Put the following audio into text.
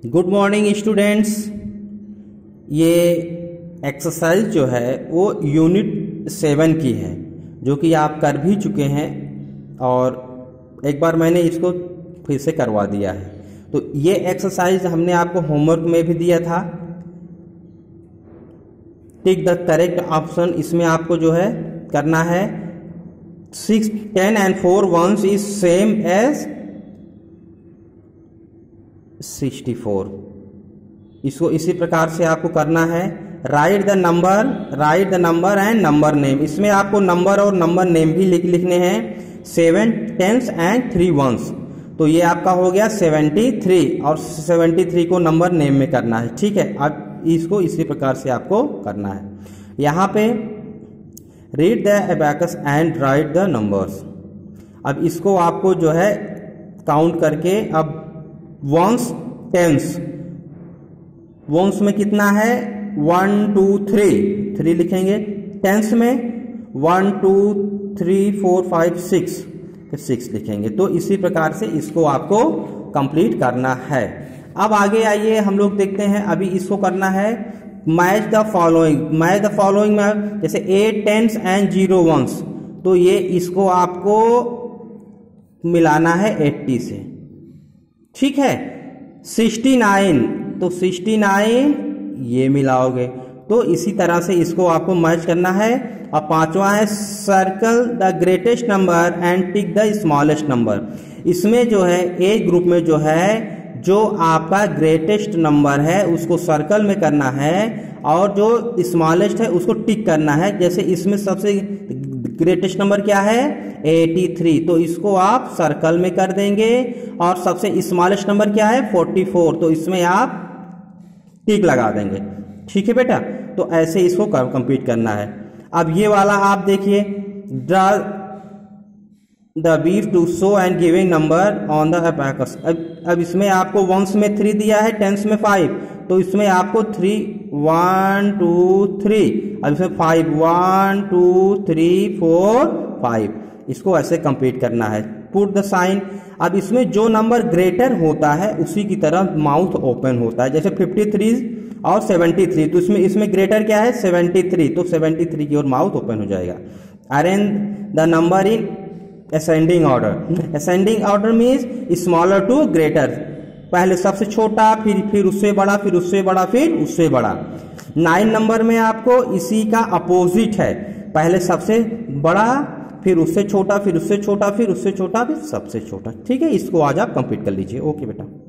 Good morning students. ये exercise जो है वो यूनिट 7 की है, जो कि आप कर भी चुके हैं और एक बार मैंने इसको फिर से करवा दिया है। तो ये एक्सरसाइज हमने आपको होमवर्क में भी दिया था। टिक द करेक्ट ऑप्शन, इसमें आपको जो है करना है 6, 10 and 4 ones is same as 64। इसको इसी प्रकार से आपको करना है। Write the number and number name. इसमें आपको नंबर और नंबर नेम भी लिखने हैं। 7 10s and 3 ones, तो ये आपका हो गया 73 और 73 को नंबर नेम में करना है। ठीक है, अब इसको इसी प्रकार से आपको करना है। यहाँ पे read the abacus and write the numbers. अब इसको आपको जो है काउंट करके, अब वंस टेंस, वंस में कितना है 1 2 3 लिखेंगे। टेंस में 1 2 3 4 5 6 फिर 6 लिखेंगे। तो इसी प्रकार से इसको आपको कंप्लीट करना है। अब आगे आइए हम लोग देखते हैं। अभी इसको करना है match the following. Match the following में जैसे 8 10s and 0 ones, तो ये इसको आपको मिलाना है 80 से। ठीक है, 69, तो 69 ये मिलाओगे। तो इसी तरह से इसको आपको मैच करना है। और पांचवा है circle the greatest number and tick the smallest number. इसमें जो है ए ग्रुप में जो है, जो आपका ग्रेटेस्ट नंबर है उसको सर्कल में करना है और जो स्मॉलेस्ट है उसको टिक करना है। जैसे इसमें सबसे ग्रेटेस्ट नंबर क्या है 83, तो इसको आप सर्कल में कर देंगे। और सबसे स्मॉलेस्ट नंबर क्या है 44, तो इसमें आप टिक लगा देंगे। ठीक है बेटा, तो ऐसे इसको कंप्लीट करना है। अब ये वाला आप देखिए, द बीफ to show and giving number on the abacus. अब इसमें आपको वंस में 3 दिया है, टेंस में 5, तो इसमें आपको 3 1 2 3, अब इसमें 5 1 2 3 4 5, इसको ऐसे कंप्लीट करना है। Put the sign. अब इसमें जो नंबर ग्रेटर होता है उसी की तरह माउथ ओपन होता है। जैसे 53 और 73, तो इसमें ग्रेटर क्या है 73, तो 73 की ओर माउथ ओपन हो जाएगा। Arrange the number in ascending order. Ascending order means smaller to greater, पहले सबसे छोटा, फिर उससे बड़ा, फिर उससे बड़ा, फिर उससे बड़ा। 9 नंबर में आपको इसी का अपोजिट है, पहले सबसे बड़ा, फिर उससे छोटा, फिर उससे छोटा, फिर उससे छोटा, फिर सबसे छोटा। ठीक है, इसको आज आप कंप्लीट कर लीजिए। ओके बेटा।